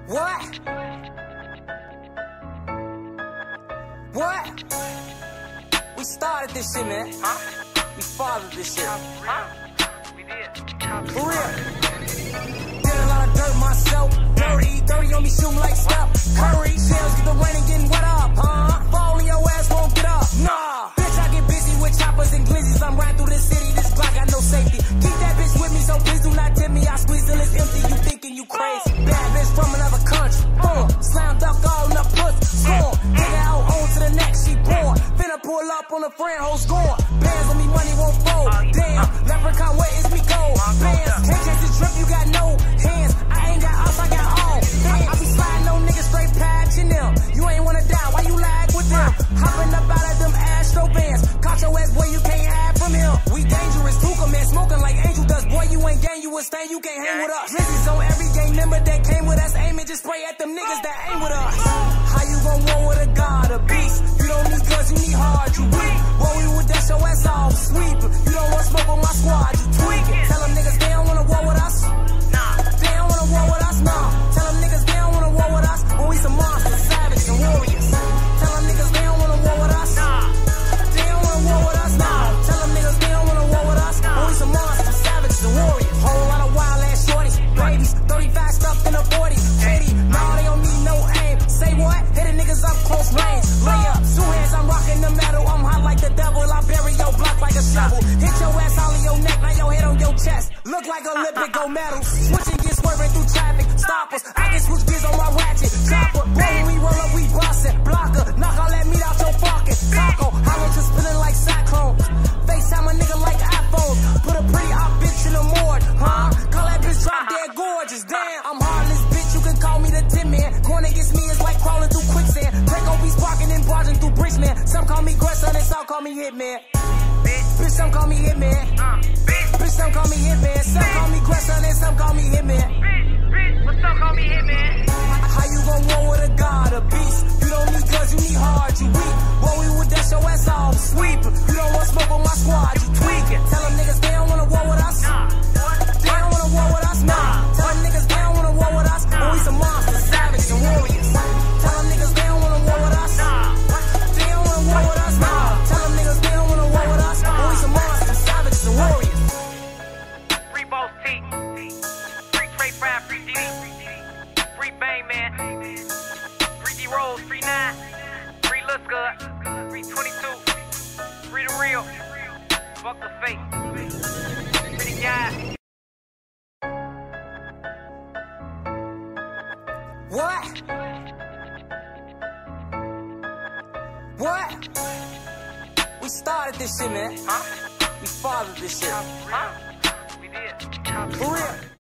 What? What? We started this shit, man. We fathered this shit. We did. For real. Did a lot of dirt myself. Dirty on me, shooting like Steph Curry. Shells get the rain and getting wet up, huh? Fall in your ass, won't get up. Nah. Bitch, I get busy with choppers and glizzies. I'm riding through the city, this Glock got no safety. Keep that bitch with me, so please do not tip me. I squeeze till it's empty, you thinking you crazy. Bad bitch from another country. Slam dunk all in the pussy. Scorn. Take her out on to the next, she born. Finna pull up on a friend, hoes gone. Bands on me, money won't fold. Damn, leprechaun, where is me gold? Bands, can't chase this drip, you got no hands. I ain't got off, I got all. I be sliding on niggas straight patching them. You ain't wanna die, why you lag with them? Hopping up out of them Astro bands. Caught your ass, boy, you can't hide from him. We dangerous, Tuka man, smoking like Angel does. Boy, you ain't gang, you a stain, you can't hang with us. Drizzy's on every gang member that came with us. Aiming, just spray at them niggas that ain't with us. How you gon' war with a god, a beast? You don't need guns, you need hard, you weak. Boy, we would dash your ass off, sweep. You don't want smoke with my squad, you tweaking. Tell them niggas they don't wanna war with us. They don't wanna war with us, nah. Tell them niggas they don't wanna war with us. When we some monsters, savage and warriors. Tell them niggas they don't wanna war with us. They don't wanna war with us, nah. Tell them niggas they don't wanna war with us. When we some monsters, savage and warriors. Whole lot of wild ass shorties, babies. 35 stuffed in the 40s. 80, nah, they don't need no aim. Say what? Hitting niggas up close range. Lay up, 2 hands, I'm rocking the metal. I'm hot like the devil. I bury your block like a shovel. Hit your ass all in your neck, now your head on your chest. Look like Olympic gold medal. Switching gears, swerving through traffic. Stoppers, I can switch gears on my ratchet. Chopper, boy, when we roll up, we bustin'. Blocker, knock all that meat out your fucking taco. Holland just spinning like cyclone. FaceTime a nigga like iPhone. Put a pretty op bitch in the morgue, huh? Call that bitch drop dead gorgeous. Damn, I'm heartless, bitch. You can call me the Tin Man. Going against me is like crawling through quicksand. Draco be sparking and barging through bricks, man. Some call me Grayson and some call me Hitman. Bitch, some call me Hitman. Bitch, some call me Hitman. Some call me Grayson and some call me Hitman. Bitch, but some call me Hitman. How you gon' war with a god, a beast? You don't need guns, you need hard, you weak. Boy, we would dash your ass off, sweep. You don't want smoke with my squad, you tweaking. Tell them niggas they don't wanna war with us. They don't wanna war with us, nah. Tell them niggas they don't wanna war with us. When we some monsters, savage and warriors. Tell them niggas they don't wanna war with us. They don't wanna war with us, nah. Tell them niggas they don't wanna war with us. When we some monsters, savage and warriors. Free Boss T. Free Trey Fry, free D. Free Bang Man. Free D Rose, free 9. Free Lil Scud. Free 22. Free the real. Fuck the fake. Free the guy. What? What? We started this shit, man. We fathered this shit. We did. For real.